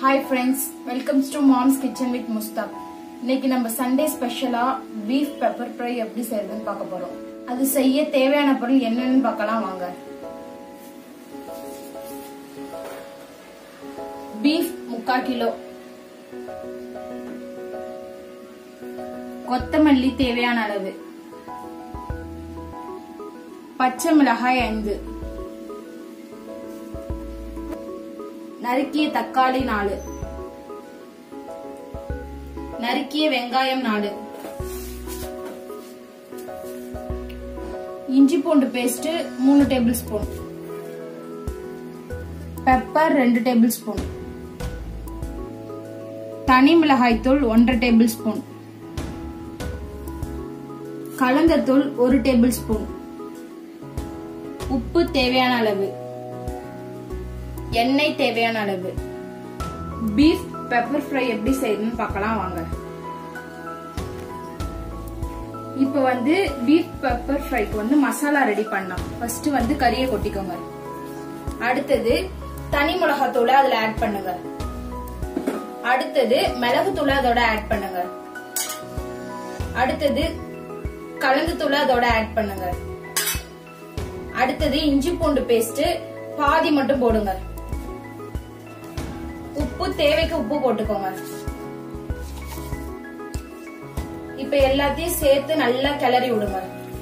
Hi friends, welcome to Mom's Kitchen with Mustaq. இன்னைக்கு நம்ம Sunday ஸ்பெஷலா பீஃப் பெப்பர் ஃப்ரை எப்படி செய்யறதுன்னு பார்க்க போறோம். அது செய்ய தேவையான பொருள் என்னன்னு பார்க்கலாம் வாங்க. பீஃப் 3/4 கிலோ, கொத்தமல்லி தேவையான அளவு, பச்சை மிளகாய் 5, நறுக்கிய தக்காளி 4, நறுக்கிய வெங்காயம் 4, இஞ்சி பூண்டு paste 3 tablespoon, pepper 2 tablespoon, தனி மிளகாய் தூள் 1 டேபிள் ஸ்பூன், கலந்தத்தூள் 1 டேபிள் ஸ்பூன், உப்பு தேவையான அளவு, எண்ணெய் தேவையான அளவு. பீஃப் பெப்பர் ஃப்ரை எப்படி செய்யணும்னு பார்க்கலாம் வாங்க. இப்போ பீஃப் பெப்பர் ஃப்ரைக்கு மசாலா ரெடி பண்ணலாம். ஃபர்ஸ்ட் கறியை கொட்டிக்கோங்க. அடுத்தது தனி மிளகாய் தூளை அதுல ஆட் பண்ணுங்க. அடுத்தது மிளகு தூளை அதோட ஆட் பண்ணுங்க. அடுத்தது கலந்து தூளை அதோட ஆட் பண்ணுங்க. அடுத்தது இஞ்சி பூண்டு பேஸ்ட் பாதி மட்டும் போடுங்க. உப்பு தேவைக்கு உப்பு போட்டுக்கோங்க. இப்ப எல்லாத்தையும் சேர்த்து நல்லா கிளறி விடுங்க.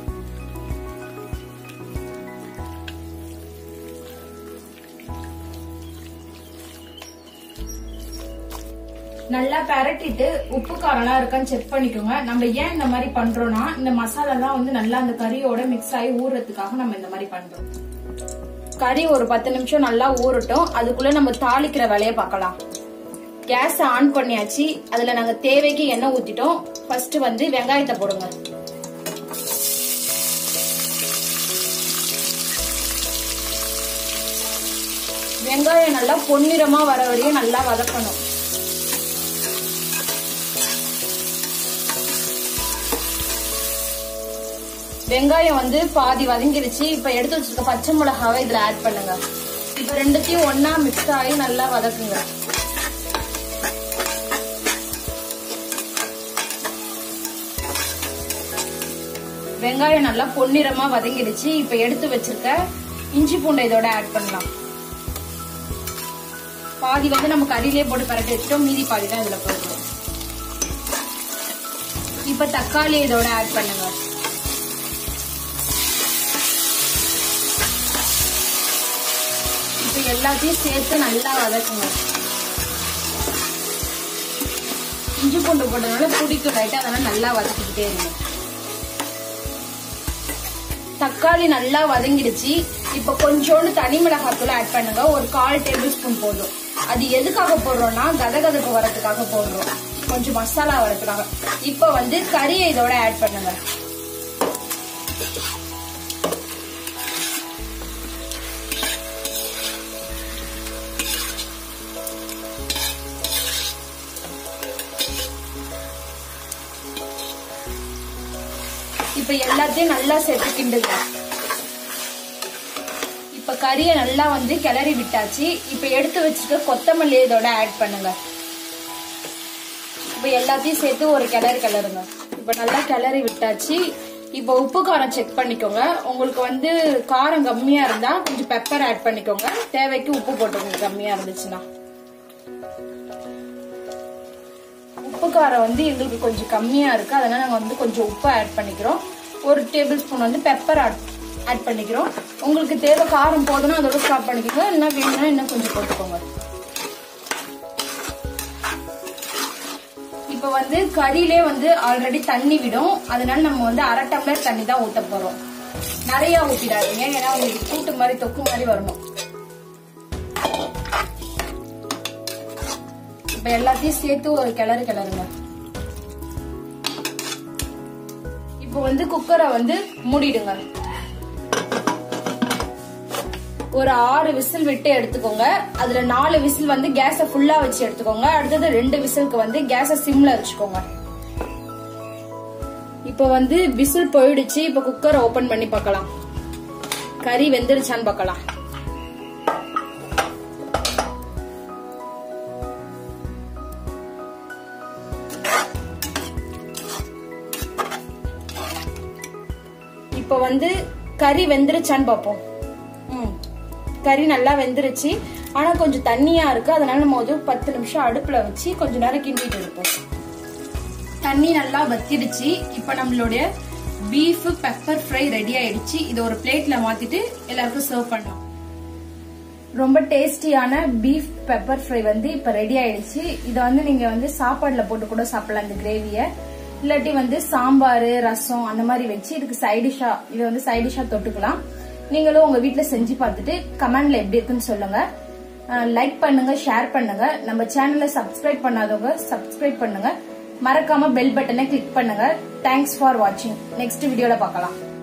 நல்லா பரட்டிட்டு உப்பு காரம்லாம் இருக்கான்னு செக் பண்ணிக்கோங்க. நம்ம ஏன் இந்த மாதிரி பண்றோம்னா இந்த மசாலா எல்லாம் நல்லா அந்த கறியோட மிக்ஸ் ஆகி ஊறதுக்காக நம்ம இந்த மாதிரி பண்றோம். கறி ஒரு 10 நிமிஷம் நல்லா ஊறட்டும். அதுக்குள்ள நம்ம தாளிக்கிற வேலையை பார்க்கலாம். கேஸ் ஆன் பண்ணியாச்சு. அதுல நாங்க தேவைக்கு எண்ணெய் ஊத்திட்டோம். ஃபர்ஸ்ட் வெங்காயத்தை போடுங்க. வெங்காயம் நல்லா பொன்னிறமா வர வரையும் நல்லா வதக்கணும். வெங்காயம் பாதி வதங்கிருச்சு. இப்ப எடுத்து வச்சிருக்க பச்சை மிளகாவை இதுல ஆட் பண்ணுங்க. இப்ப ரெண்டுத்தையும் ஒன்னா மிக்ஸ் ஆகி நல்லா வதக்குங்க. வெங்காயம் நல்லா பொன்னிறமா வதங்கிடுச்சு. இப்ப எடுத்து வச்சிருக்க இஞ்சி பூண்டை இதோட ஆட் பண்ணலாம். பாதி நம்ம கறியிலே போட்டு பரட்டி வச்சுட்டோம். மீதி பாதி தான் இதுல போடுறோம். இப்ப தக்காளி இதோட ஆட் பண்ணுங்க. எல்லாத்தையும் சேர்த்து நல்லா வதக்குங்க. இஞ்சி பூண்டு போட்டதுனால பிடிக்கும் ரைட்டா, அதனால நல்லா வதக்கிட்டே இருங்க. தக்காளி நல்லா வதங்கிடுச்சு. இப்ப கொஞ்சோண்டு தனி மிளகாய் தூள் ஆட் பண்ணுங்க. ஒரு 1/4 டேபிள் ஸ்பூன் போதும். அது எதுக்காக போடுறோம்னா கதகதப்பு வரதுக்காக போடுறோம், கொஞ்சம் மசாலா வரதுக்காக. இப்ப கறியை இதோட ஆட் பண்ணுங்க. இப்ப எல்லாத்தையும் நல்லா சேர்த்து கிண்டுங்க. இப்ப கறியை நல்லா கிளறி விட்டாச்சு. இப்ப எடுத்து வச்சுட்டு கொத்தமல்லி இதோட ஆட் பண்ணுங்க. இப்ப எல்லாத்தையும் சேர்த்து ஒரு கிளறுங்க. இப்ப நல்லா கிளறி விட்டாச்சு. இப்ப உப்பு காரம் செக் பண்ணிக்கோங்க. உங்களுக்கு காரம் கம்மியா இருந்தா கொஞ்சம் பெப்பர் ஆட் பண்ணிக்கோங்க. தேவைக்கு உப்பு போட்டுக்கோங்க கம்மியா இருந்துச்சுன்னா. உப்பு காரம் எங்களுக்கு கொஞ்சம் கம்மியா இருக்கு, அதனால நாங்க கொஞ்சம் உப்பு ஆட் பண்ணிக்கிறோம். 1 டேபிள் ஸ்பூன் பெப்பர் ஆட் பண்ணிக்கிறோம். உங்களுக்கு தேவை காரம் போதுன்னா அதோட ஸ்டாப் பண்ணிக்கோங்க. என்ன வேணும்னா இன்னும் கொஞ்சம் போட்டுக்கோங்க. இப்ப கறியிலே ஆல்ரெடி தண்ணி விடும், அதனால நம்ம 1/2 டம்ளர் தண்ணி தான் ஊத்த போறோம். நிறைய ஊத்திடாதீங்க, ஏன்னா உங்களுக்கு கூட்டு மாதிரி தொக்கு மாதிரி வரணும். இப்ப எல்லாத்தையும் சேர்த்து ஒரு கிளறுங்க. இப்போ குக்கரை மூடிடுங்க. ஒரு 6 விசில் விட்டு எடுத்துக்கோங்க. அதுல 4 விசில் கேஸ ஃபுல்லா வச்சு எடுத்துக்கோங்க. அடுத்தது 2 விசிலுக்கு கேஸ சிம்ல வச்சுக்கோங்க. இப்போ விசில் போயிடுச்சு. இப்ப குக்கரை ஓபன் பண்ணி பார்க்கலாம். கறி வெந்துருச்சான்னு பார்க்கலாம். இப்ப வந்து கறி வெந்துருச்சான்னு பாப்போம். கறி நல்லா வெந்துருச்சு. ஆனா கொஞ்சம் தண்ணியா இருக்கு. அதனால நம்ம ஒரு 10 நிமிஷம் அடுப்புல வச்சு கொஞ்ச நேரம் கிண்டிட்டு இருப்போம். தண்ணி நல்லா வத்திடுச்சு. இப்ப நம்மளுடைய பீஃப் பெப்பர் ஃப்ரை ரெடி ஆயிடுச்சு. இதை ஒரு பிளேட்ல மாத்திட்டு எல்லாருக்கும் சர்வ் பண்ணலாம். ரொம்ப டேஸ்டியான பீஃப் பெப்பர் ஃப்ரை வந்து இப்ப ரெடி ஆயிடுச்சு. இதை வந்து நீங்க வந்து சாப்பாடுல போட்டு கூட சாப்பிடலாம் இந்த கிரேவிய. இல்லாட்டி வந்து சாம்பார் ரசம் அந்த மாதிரி வச்சு இதுக்கு சைடிஷா இதை வந்து சைடிஷா தொட்டுக்கலாம். நீங்களும் உங்க வீட்டுல செஞ்சு பார்த்துட்டு கமெண்ட்ல எப்படி இருக்குன்னு சொல்லுங்க. லைக் பண்ணுங்க, ஷேர் பண்ணுங்க. நம்ம சேனலை சப்ஸ்கிரைப் பண்ணாதவங்க சப்ஸ்கிரைப் பண்ணுங்க. மறக்காம பெல் பட்டனை கிளிக் பண்ணுங்க. தேங்க்ஸ் ஃபார் வாட்சிங். நெக்ஸ்ட் வீடியோல பார்க்கலாம்.